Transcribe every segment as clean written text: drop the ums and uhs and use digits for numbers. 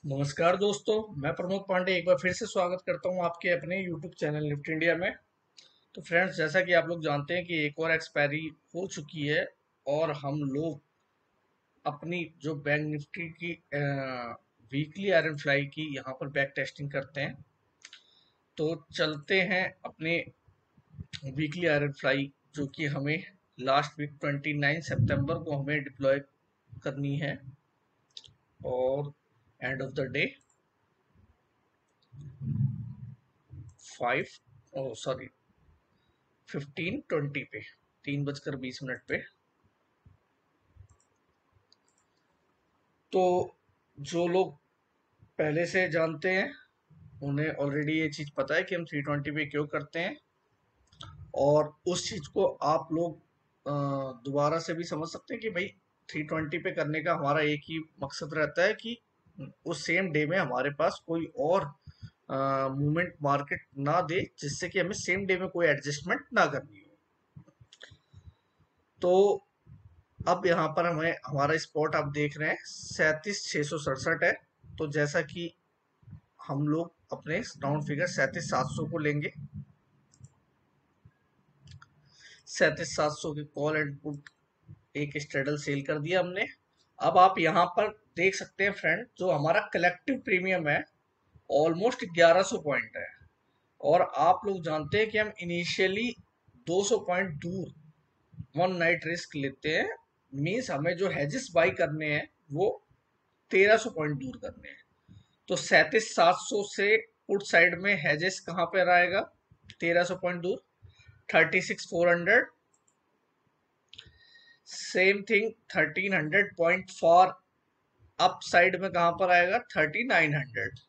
नमस्कार दोस्तों। मैं प्रमोद पांडे एक बार फिर से स्वागत करता हूं आपके अपने YouTube चैनल निफ्टी इंडिया में। तो फ्रेंड्स, जैसा कि आप लोग जानते हैं कि एक और एक्सपायरी हो चुकी है और हम लोग अपनी जो बैंक निफ्टी की वीकली आयरन फ्लाई की यहाँ पर बैक टेस्टिंग करते हैं। तो चलते हैं अपने वीकली आयरन फ्लाई, जो कि हमें लास्ट वीक 29 सितंबर को हमें डिप्लॉय करनी है और एंड ऑफ द डे 15:20 पे 3:20 पे। तो जो लोग पहले से जानते हैं उन्हें ऑलरेडी ये चीज पता है कि हम 320 पे क्यों करते हैं, और उस चीज को आप लोग दोबारा से भी समझ सकते हैं कि भाई 320 पे करने का हमारा एक ही मकसद रहता है कि उस सेम डे में हमारे पास कोई और मूवमेंट मार्केट ना दे, जिससे कि हमें सेम डे में कोई एडजस्टमेंट ना करनी हो। तो अब यहाँ पर हमें हमारा स्पॉट आप देख रहे हैं 37,667 है। तो जैसा कि हम लोग अपने राउंड फिगर 37,700 को लेंगे। 37,700 के कॉल एंड पुट एक स्ट्रेडल सेल कर दिया हमने। अब आप यहाँ पर देख सकते हैं फ्रेंड, जो हमारा कलेक्टिव प्रीमियम है ऑलमोस्ट 1100 पॉइंट है। और आप लोग जानते हैं कि हम इनिशियली 200 पॉइंट दूर वन नाइट रिस्क लेते हैं। मीन्स हमें जो हेजेस बाई करने हैं वो 1300 पॉइंट दूर करने हैं। तो 37,700 से पुट साइड में हेजेस कहां पर आएगा? 1300 पॉइंट दूर 36,400। Same thing 1300 point for up side में कहां पर आएगा? 3900।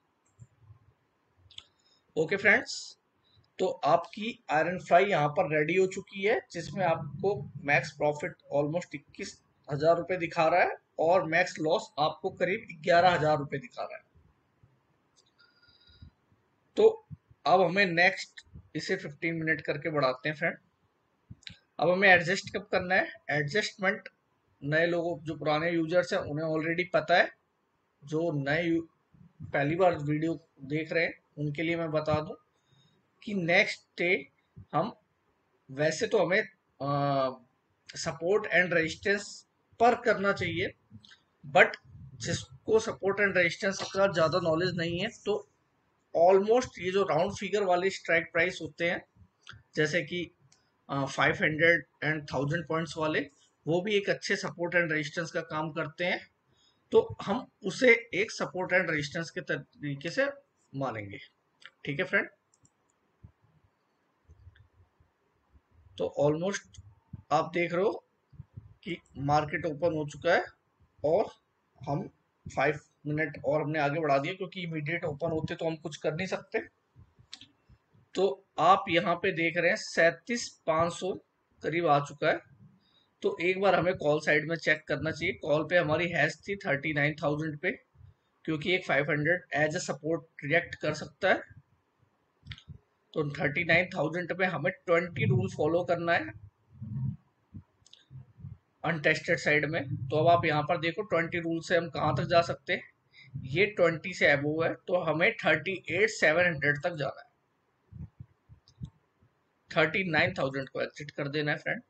ओके फ्रेंड्स, तो आपकी आयरन फ्लाई यहाँ पर रेडी हो चुकी है, जिसमें आपको मैक्स प्रॉफिट ऑलमोस्ट 21,000 रुपए दिखा रहा है और मैक्स लॉस आपको करीब 11,000 रुपए दिखा रहा है। तो अब हमें नेक्स्ट इसे 15 मिनट करके बढ़ाते हैं फ्रेंड। अब हमें एडजस्ट कब करना है? एडजस्टमेंट नए लोगों, जो पुराने यूजर्स हैं उन्हें ऑलरेडी पता है। जो पहली बार वीडियो देख रहे हैं उनके लिए मैं बता दूं कि नेक्स्ट डे हम, वैसे तो हमें सपोर्ट एंड रेजिस्टेंस पर करना चाहिए, बट जिसको सपोर्ट एंड रेजिस्टेंस का ज़्यादा नॉलेज नहीं है, तो ऑलमोस्ट ये जो राउंड फिगर वाले स्ट्राइक प्राइस होते हैं, जैसे कि 500 एंड 1000 पॉइंट्स वाले, वो भी एक अच्छे सपोर्ट एंड रेजिस्टेंस का काम करते हैं। तो हम उसे एक सपोर्ट एंड रेजिस्टेंस के तरीके से मानेंगे। ठीक है फ्रेंड। तो ऑलमोस्ट आप देख रहे हो कि मार्केट ओपन हो चुका है और हम 5 मिनट और हमने आगे बढ़ा दिया, क्योंकि इमीडिएट ओपन होते तो हम कुछ कर नहीं सकते। तो आप यहाँ पे देख रहे हैं 37,500 करीब आ चुका है। तो एक बार हमें कॉल साइड में चेक करना चाहिए। कॉल पे हमारी हैश थी 39,000 पे, क्योंकि एक 500 एज ए सपोर्ट रिएक्ट कर सकता है। तो 39,000 पे हमें 20 रूल फॉलो करना है अनटेस्टेड साइड में। तो अब आप यहाँ पर देखो 20 रूल से हम कहाँ तक जा सकते हैं। ये 20 से अबोव है, तो हमें 38,700 तक जाना है। 39,000 को एग्जिट कर देना है फ्रेंड।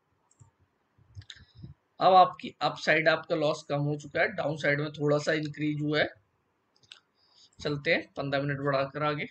अब आपकी अप साइड आपका लॉस कम हो चुका है, डाउन साइड में थोड़ा सा इंक्रीज हुआ है। चलते हैं 15 मिनट बढ़ाकर आगे।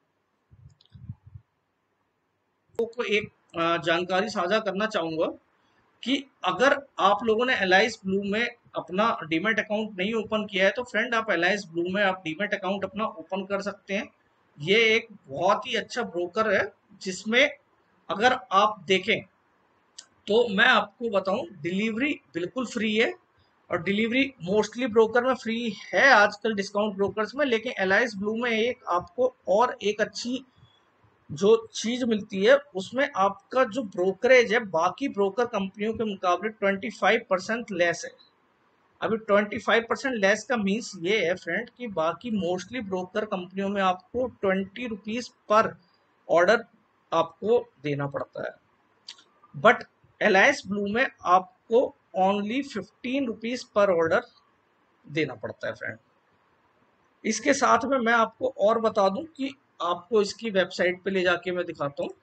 को एक जानकारी साझा करना चाहूंगा कि अगर आप लोगों ने एलाइस ब्लू में अपना डीमैट अकाउंट नहीं ओपन किया है, तो फ्रेंड आप एलाइस ब्लू में आप डीमैट अकाउंट अपना ओपन कर सकते हैं। ये एक बहुत ही अच्छा ब्रोकर है, जिसमें अगर आप देखें तो मैं आपको बताऊं, डिलीवरी बिल्कुल फ्री है। और डिलीवरी मोस्टली ब्रोकर में फ्री है आजकल डिस्काउंट ब्रोकर्स में, लेकिन एलाइस ब्लू में एक आपको और एक अच्छी जो चीज मिलती है, उसमें आपका जो ब्रोकरेज है बाकी ब्रोकर कंपनियों के मुकाबले 25% लेस है। अभी 25% लेस का मीन्स ये है फ्रेंड कि बाकी मोस्टली ब्रोकर कंपनियों में आपको 20 रुपीज पर ऑर्डर आपको देना पड़ता है, बट एलायंस ब्लू में आपको ओनली 15 रुपीज पर ऑर्डर देना पड़ता है फ्रेंड। इसके साथ में मैं आपको और बता दूं कि आपको इसकी वेबसाइट पे ले जाके मैं दिखाता हूँ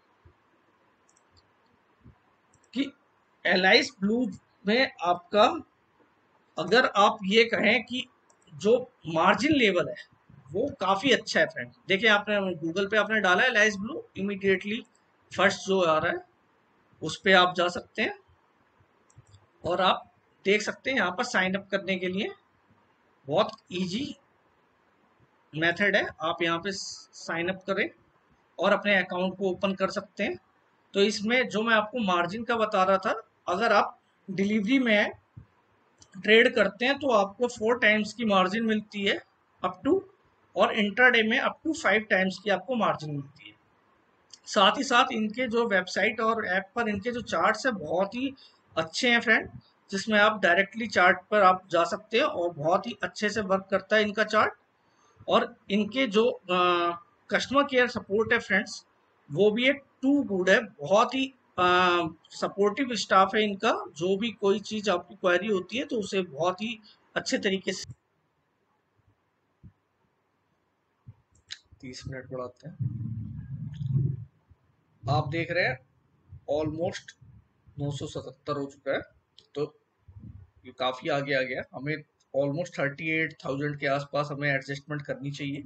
कि एलाइस ब्लू में आपका, अगर आप ये कहें कि जो मार्जिन लेवल है वो काफी अच्छा है फ्रेंड। देखिए आपने गूगल पे आपने डाला है एलाइस ब्लू, इमीडिएटली फर्स्ट जो आ रहा है उस पे आप जा सकते हैं और आप देख सकते हैं यहाँ पर साइन अप करने के लिए बहुत इजी मेथड है। आप यहाँ पे साइन अप करें और अपने अकाउंट को ओपन कर सकते हैं। तो इसमें जो मैं आपको मार्जिन का बता रहा था, अगर आप डिलीवरी में ट्रेड करते हैं तो आपको 4 टाइम्स की मार्जिन मिलती है अप टू, और इंट्राडे में अप टू 5 टाइम्स की आपको मार्जिन मिलती है। साथ ही साथ इनके जो वेबसाइट और ऐप पर इनके जो चार्ट्स है बहुत ही अच्छे हैं फ्रेंड, जिसमें आप डायरेक्टली चार्ट पर आप जा सकते हैं और बहुत ही अच्छे से वर्क करता है इनका चार्ट। और इनके जो कस्टमर केयर सपोर्ट है फ्रेंड्स, वो भी एक टू गुड है, बहुत ही सपोर्टिव स्टाफ है इनका। जो भी कोई चीज आपकी क्वेरी होती है तो उसे बहुत ही अच्छे तरीके से। 30 मिनट बढ़ाते हैं। आप देख रहे हैं ऑलमोस्ट 977 हो चुका है, तो ये काफी आगे आ गया। हमें ऑलमोस्ट 38,000 के आसपास हमें एडजस्टमेंट करनी चाहिए।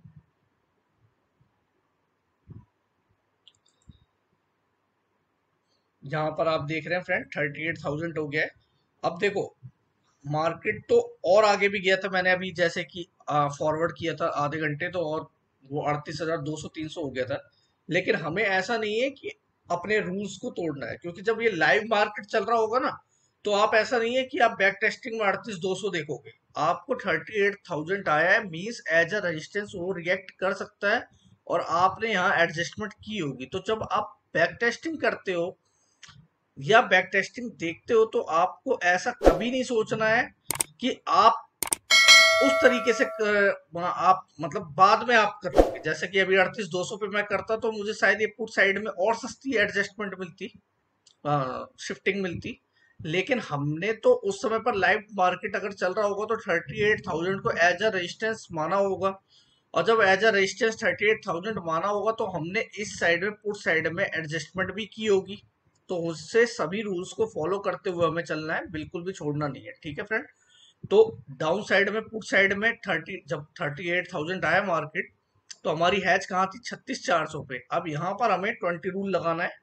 यहाँ पर आप देख रहे हैं फ्रेंड 38,000 हो गया है। अब देखो मार्केट तो और आगे भी गया था, मैंने अभी जैसे कि फॉरवर्ड किया था आधे घंटे तो, और वो 38,200 300 हो गया था। लेकिन हमें ऐसा नहीं है कि अपने रूल्स को तोड़ना है, क्योंकि जब ये लाइव मार्केट चल रहा होगा ना, तो आप ऐसा नहीं है कि आप बैक टेस्टिंग में 38,200 देखोगे। आपको 38,000 आया है मीन्स एज अ रेजिस्टेंस वो रिएक्ट कर सकता है, और आपने यहाँ एडजस्टमेंट की होगी। तो जब आप बैक टेस्टिंग करते हो या बैक टेस्टिंग देखते हो तो आपको ऐसा कभी नहीं सोचना है कि आप उस तरीके से आप मतलब बाद में आप कर लोगे। जैसे कि अभी 38,200 पे मैं करता तो मुझे शायद ये पुट साइड में और सस्ती एडजस्टमेंट मिलती, शिफ्टिंग मिलती। लेकिन हमने तो उस समय पर लाइव मार्केट अगर चल रहा होगा तो 38,000 को एज अ रेजिस्टेंस माना होगा, और जब एज अ रेजिस्टेंस 38,000 माना होगा तो हमने इस साइड में पुट साइड में एडजस्टमेंट भी की होगी। तो उससे सभी रूल्स को फॉलो करते हुए हमें चलना है, बिल्कुल भी छोड़ना नहीं है, ठीक है फ्रेंड। तो डाउन साइड में पुट साइड में 30, जब 38,000 आया मार्केट, तो हमारी हैच कहाँ थी 36,400 पे। अब यहाँ पर हमें 20 रूल लगाना है।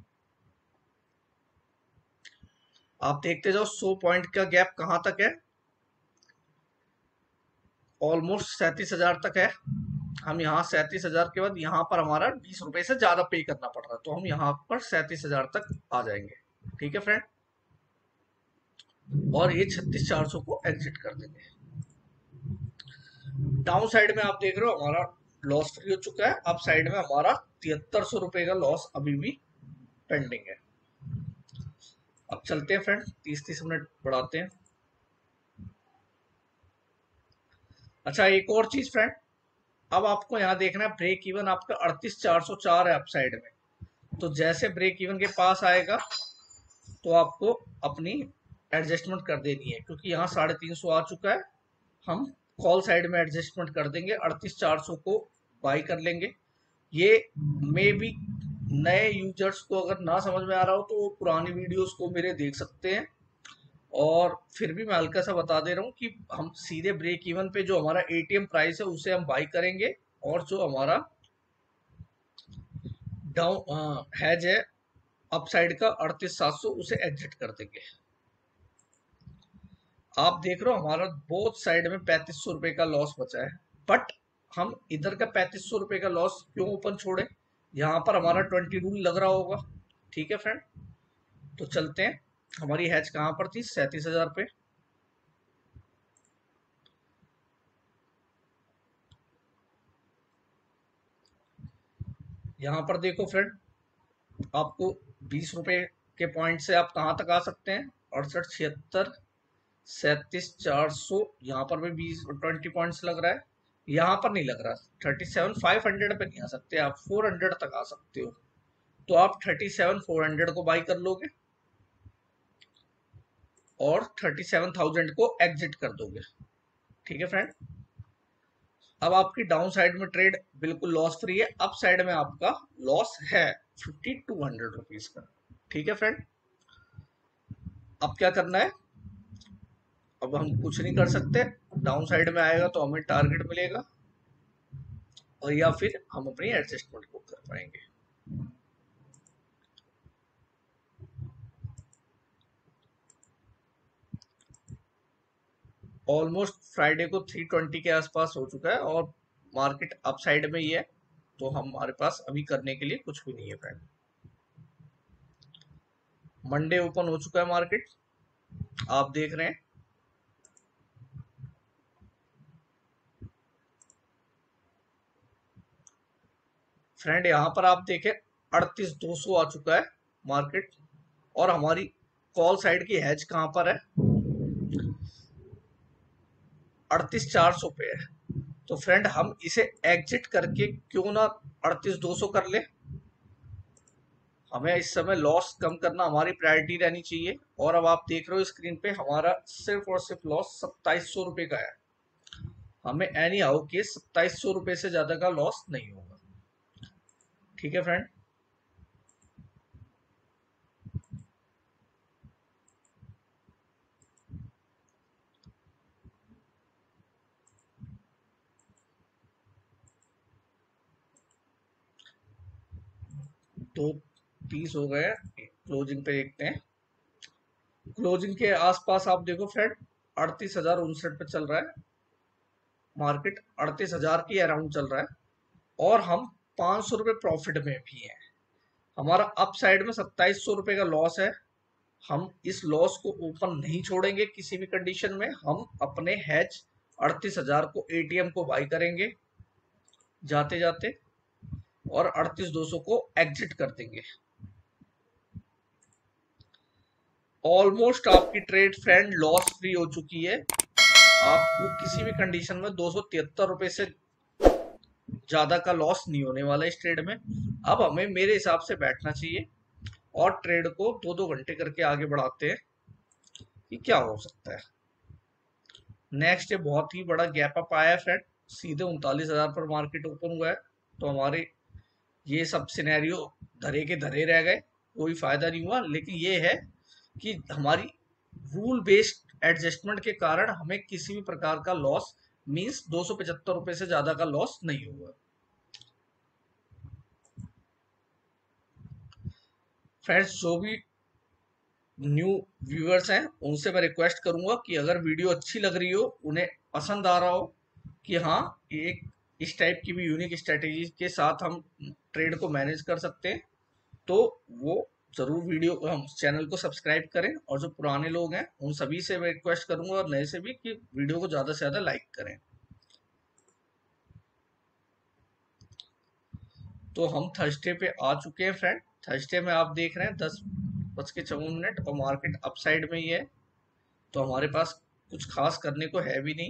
आप देखते जाओ 100 पॉइंट का गैप कहाँ तक है, ऑलमोस्ट 37,000 तक है। हम यहाँ 37,000 के बाद यहाँ पर हमारा 20 रुपए से ज्यादा पे करना पड़ रहा है, तो हम यहाँ पर 37,000 तक आ जाएंगे, ठीक है फ्रेंड। और ये 36,400 को एग्जिट कर देंगे। डाउन साइड में आप देख रहे हो हमारा लॉस फ्री हो चुका है। अप साइड में हमारा 7300 रुपए का लॉस अभी भी पेंडिंग है। अब चलते हैं फ्रेंड, 30-30 मिनट बढ़ाते हैं। अच्छा एक और चीज फ्रेंड, अब आपको यहाँ देखना है ब्रेक इवन आपका 38,404 है अप साइड में। तो जैसे ब्रेक इवन के पास आएगा तो आपको अपनी एडजस्टमेंट कर देनी है, क्योंकि यहाँ 350 आ चुका है। हम कॉल साइड में एडजस्टमेंट कर देंगे, 38,400 को बाई कर लेंगे। ये मे बी नए यूजर्स को अगर ना समझ में आ रहा हो तो वो पुरानी वीडियोस को मेरे देख सकते हैं। और फिर भी मैं हल्का सा बता दे रहा हूँ कि हम सीधे ब्रेक इवन पे जो हमारा एटीएम प्राइस है उसे हम बाई करेंगे, और जो हमारा डाउन हैज है अपसाइड का 38,700 उसे एग्जिट कर देंगे। आप देख रहे हो हमारा बोथ साइड में 3500 रुपए का लॉस बचा है, बट हम इधर का 3500 रुपए का लॉस क्यों ओपन छोड़े, यहाँ पर हमारा 20 रूल लग रहा होगा, ठीक है फ्रेंड। तो चलते हैं, हमारी हैच कहाँ पर थी 37,000 पे। यहाँ पर देखो फ्रेंड, आपको 20 रुपए के पॉइंट से आप कहाँ तक आ सकते हैं, 68, 76, 37,400। यहाँ पर भी 20 पॉइंट्स लग रहा है, यहाँ पर नहीं लग रहा। 37,500 पे नहीं आ सकते आप, 400 तक आ सकते हो। तो आप 37,400 को बाई कर लोगे और 37,000 को एग्जिट कर दोगे, ठीक है फ्रेंड। अब आपकी डाउन साइड में ट्रेड बिल्कुल लॉस फ्री है, अप साइड में आपका लॉस है 5200 रुपीज का। ठीक है फ्रेंड, अब क्या करना है, अब हम कुछ नहीं कर सकते, डाउन साइड में आएगा तो हमें टारगेट मिलेगा और या फिर हम अपनी एडजस्टमेंट को कर पाएंगे। ऑलमोस्ट फ्राइडे को 320 के आसपास हो चुका है और मार्केट अप साइड में ही है, तो हमारे पास अभी करने के लिए कुछ भी नहीं है फ्रेंड। मंडे ओपन हो चुका है मार्केट, आप देख रहे हैं। फ्रेंड यहाँ पर आप देखें 38,200 आ चुका है मार्केट, और हमारी कॉल साइड की हैज कहां पर है, 38,400 पे है। तो फ्रेंड हम इसे एग्जिट करके क्यों ना 38,200 कर ले। हमें इस समय लॉस कम करना हमारी प्रायोरिटी रहनी चाहिए। और अब आप देख रहे हो स्क्रीन पे हमारा सिर्फ और सिर्फ लॉस 2700 रुपये का है। हमें एनी हाउ के 2700 रुपये से ज्यादा का लॉस नहीं होगा। ठीक है फ्रेंड, दो पीस हो गए, क्लोजिंग पे देखते हैं। क्लोजिंग के आसपास आप देखो फ्रेंड 38,059 पे चल रहा है मार्केट, 38,000 की अराउंड चल रहा है और हम 500 रुपये प्रॉफिट में भी हैं। हमारा अप साइड में 2700 रुपये का लॉस है। हम इस लॉस को ओपन नहीं छोड़ेंगे किसी भी कंडीशन में। हम अपने हैज 38,000 को एटीएम को बाई करेंगे जाते जाते और 38,200 को एग्जिट कर देंगे। ऑलमोस्ट आपकी ट्रेड फ्रेंड लॉस फ्री हो चुकी है। आपको किसी भी कंडीशन में 273 रुपए से ज्यादा का लॉस नहीं होने वाला इस ट्रेड में। अब हमें मेरे हिसाब से बैठना चाहिए और ट्रेड को 2-2 घंटे करके आगे बढ़ाते हैं कि क्या हो सकता है। नेक्स्ट ये बहुत ही बड़ा गैप अप आया है फ्रेंड, सीधे 39,000 पर मार्केट ओपन हुआ है। तो हमारे ये सब सिनेरियो धरे के धरे रह गए, कोई फायदा नहीं हुआ। लेकिन ये है कि हमारी रूल बेस्ड एडजस्टमेंट के कारण हमें किसी भी प्रकार का लॉस मीन्स 275 रुपए से ज्यादा का लॉस नहीं हुआ। फ्रेंड्स, जो भी न्यू व्यूअर्स हैं उनसे मैं रिक्वेस्ट करूंगा कि अगर वीडियो अच्छी लग रही हो, उन्हें पसंद आ रहा हो कि हाँ एक इस टाइप की भी यूनिक स्ट्रेटेजी के साथ हम ट्रेड को मैनेज कर सकते हैं, तो वो जरूर वीडियो हम चैनल को सब्सक्राइब करें। और जो पुराने लोग हैं उन सभी से मैं रिक्वेस्ट करूंगा और नए से भी कि वीडियो को ज्यादा से ज्यादा लाइक करें। तो हम थर्सडे पे आ चुके हैं फ्रेंड। थर्सडे में आप देख रहे हैं 10:54 और मार्केट अपसाइड में ही है, तो हमारे पास कुछ खास करने को है भी नहीं।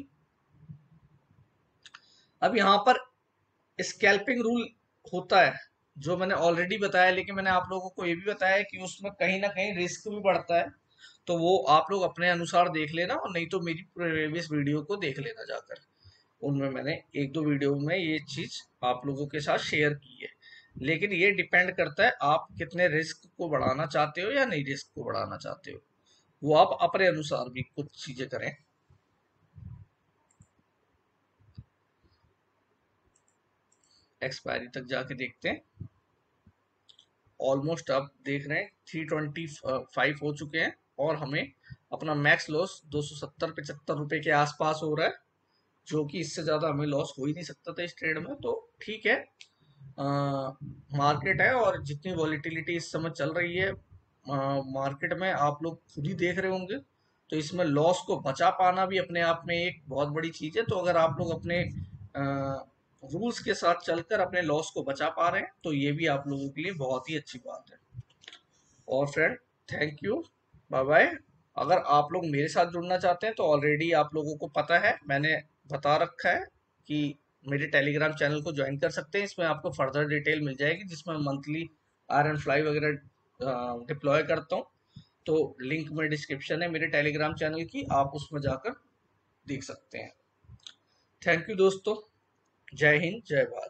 अब यहाँ पर स्कैल्पिंग रूल होता है जो मैंने ऑलरेडी बताया, लेकिन मैंने आप लोगों को ये भी बताया कि उसमें कहीं ना कहीं रिस्क भी बढ़ता है। तो वो आप लोग अपने अनुसार देख लेना, और नहीं तो मेरी प्रीवियस वीडियो को देख लेना जाकर। उनमें मैंने एक दो वीडियो में ये चीज आप लोगों के साथ शेयर की है। लेकिन ये डिपेंड करता है आप कितने रिस्क को बढ़ाना चाहते हो या नहीं रिस्क को बढ़ाना चाहते हो, वो आप अपने अनुसार भी कुछ चीजें करें। एक्सपायरी तक जाके देखते हैं। ऑलमोस्ट आप देख रहे हैं 325 हो चुके हैं और हमें अपना मैक्स लॉस 270-75 रुपए के आसपास हो रहा है, जो कि इससे ज्यादा हमें लॉस हो ही नहीं सकता था इस ट्रेड में। तो ठीक है, मार्केट है और जितनी वॉलिटिलिटी इस समय चल रही है मार्केट में आप लोग खुद ही देख रहे होंगे, तो इसमें लॉस को बचा पाना भी अपने आप में एक बहुत बड़ी चीज है। तो अगर आप लोग अपने रूल्स के साथ चलकर अपने लॉस को बचा पा रहे हैं तो ये भी आप लोगों के लिए बहुत ही अच्छी बात है। और friend, thank you, bye bye. अगर आप लोग मेरे साथ जुड़ना चाहते हैं तो ऑलरेडी आप लोगों को पता है, मैंने बता रखा है कि मेरे टेलीग्राम चैनल को ज्वाइन कर सकते हैं। इसमें आपको फर्दर डिटेल मिल जाएगी जिसमें मंथली आयरन फ्लाई वगैरह डिप्लॉय करता हूँ। तो लिंक में डिस्क्रिप्शन है मेरे टेलीग्राम चैनल की, आप उसमें जाकर देख सकते हैं। थैंक यू दोस्तों। जय हिंद, जय भारत।